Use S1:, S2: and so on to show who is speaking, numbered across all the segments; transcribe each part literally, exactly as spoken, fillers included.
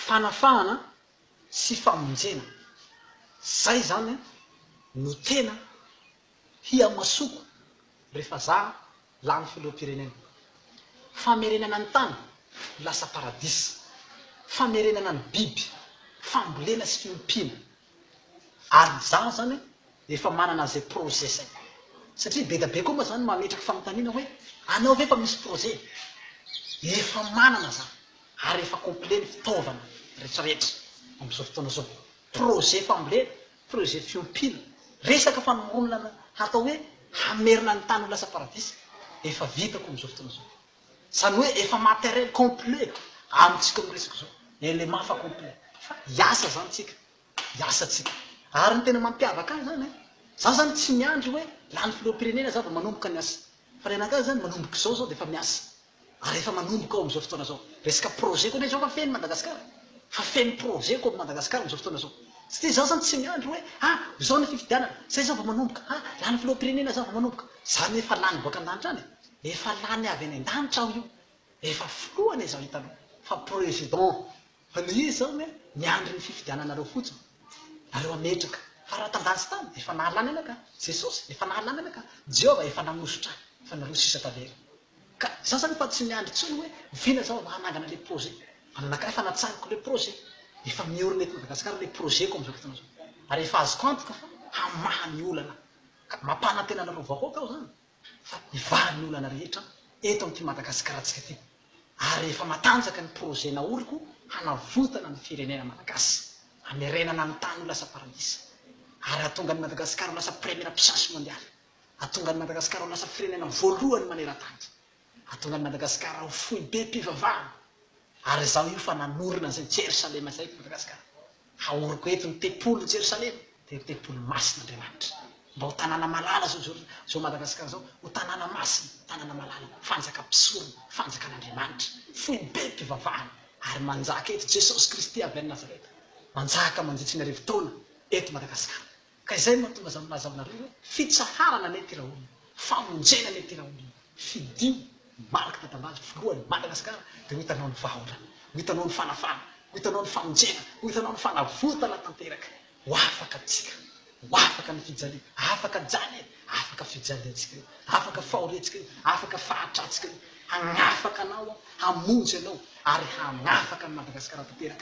S1: fanafahana sy famonjena. Zay zany no tena hiamasoko rehefa za lany filoham-pirenena. Famerenana ny tany lasa paradisy, famerenana ny biby fambolena sy fiompiana. Ary za zany efa manana zay projet zay, satria be da be koa ma zany mametraky fanontaniana hoe anao ve fa misy projet? Efa manana za ary efa complet ny fitaovana rehetrarehetra am'izao fotoana zao. Projet fambolena, projet fiompiana, resaka fanomronana hatao hoe hamerina ny tany ho lasa paradisy, efa vitako am'izao fotoana zao. Zany hoe efa matériel complet amitsika miresaka zao, élément fa complet. Fa hiasa zany tsika, hiasa tsika. Ary ny tena mampiavaka azy zany, zaho zany tsy miandry hoe lany filoham-pirenena zaho vao manomboka ny asa. Fa renaka zany manomboka zao zao de efa miasa. Ary efa manomboka ao am'izao fotoana zao. Resaka projet koa ne zao fa feno Madagasikara. Fa feno projet koa Madagasikara am'izao fotoana zao. Satria zaho zany tsy miandry hoe ah zao ny fifidianana, zay zao vao manomboka, ah lany filoham-pirenena zao vao manomboka. Zany efa lany boaka an-danitra any. Efa lany avy any an-danitra aho io. Efa filohany zao hitanao. Fa président. Fa ny izy zao hoe miandry ny fifidiananareo fotsiny. Nareo ametraka. Fa raha tandansy tany efa nahalany anaka. Jesosy efa nahalany anaka. Jehova efa nanositra, efa naroso isa tavera. Ka zaho zany fa tsy miandry tsony hoe vina zao hanangana le projet. Anakay efa natsangiko le projet. Efa miorina eto Madagasikara le projet ko am'izao fotoana zao. Ary efa azoko antoka fa hamaha ny olana. Ka mampanantena anareo vahoaka aho zany. Fa hivaha ny olana rehetra eto amin'ity Madagasikara antsika ty. Ary efa matanjaka ny projet naoriko hanavotana ny firenena malagasy. Hamerenana ny tany ho lasa paradisy. Ary hatonga ny Madagasikara ho lasa première puissance mondiale. Hatonga ny Madagasikara ho lasa firenena voalohany maneran-tany. Hatonga ny Madagasikara ho fohy be mpivavahana. Ary zaho io fa nanorina zay Jerosalema zay Madagasikara. Haoriko eto ny tempolo Jerosalema, de tempolo masin'Andriamanitra. Mba ho tanàna malala zao zao Madagasikara zao, ho tanàna masina, tanàna malala, fanjaka mpisorona, fanjakan'Andriamanitra, fohy be mpivavahana. Ary manjaka eto Jesosy Kristy avy any Nazareta. Manjaka mandritra ny arivo taona eto Madagasikara. Ka izay mahatonga zaho mazavonareo hoe fitsaharana ny ty raha olona, famonjena ny ty raha olona, fidio malaka tatambazy voalohany Madagasikara, de ho hitanao ny vahaolana, ho hitanao ny fanafana, ho hitanao ny famonjena, ho hitanao ny fanavotana tanteraka. Ho afaka atsika, ho afaka ny fijalia, afaka jany, afaka fijaliantsika, afaka fahorentsika, afaka fahatratsika, hagnafaka anao, hamonjy anao, ary hagnafaka ny Madagasikara tanteraka.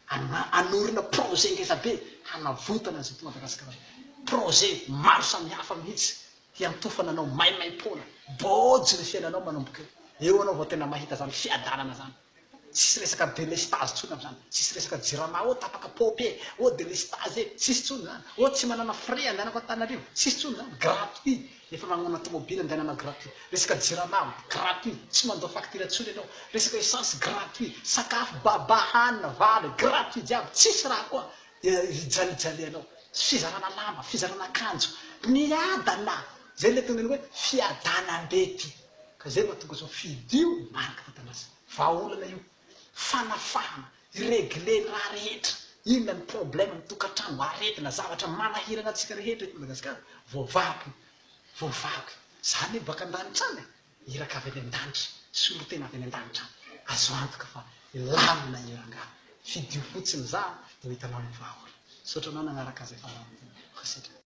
S1: Anorina projet ngeza be hanavotana zay to Madagasikara. Projet maro samihafa mihitsy hiantofana anao maimaim-poana, bôjy ny fiainanao manomboka eo. Eo anao vao tena mahita zany fiadanana zany. Tsisy resaka délestage tsony am'zany, tsisy resaka jirama ô tapaka popé, ô délestage e, tsisy tsony zany. Ô tsy manana frais andehanako Antananarivo, tsisy tsony zany, gratuit. Efa magnona tomobily andehanana gratuit. Resaka jirama gratuit, tsy mandao facture tsony ianao. Resaka essence gratuit, sakafo baba hanina vary gratuit jiaby, tsisy raha koa hijalijalianao. Fizarana lamba, fizarana akanjo, miadana. Zay le tonga hoe fiadanam-be ty. Ka zay mahatonga zao fidio maraka tatanazy. Vahaolana io, fanafahana, irégler raha rehetra. Inona ny problème ny tokantrano, aretina, zavatra manahirana antsika rehetra eto Madagasikara. Voavako, voavako. Zany hoe baka an-danitra any, iraka avy any an-danitra, sorotena avy any an-danitra. Azo antoka fa lamina iranga. Fidio fotsiny za, de hitanao ny vahaolana. Sotranao nanaraka azy efa.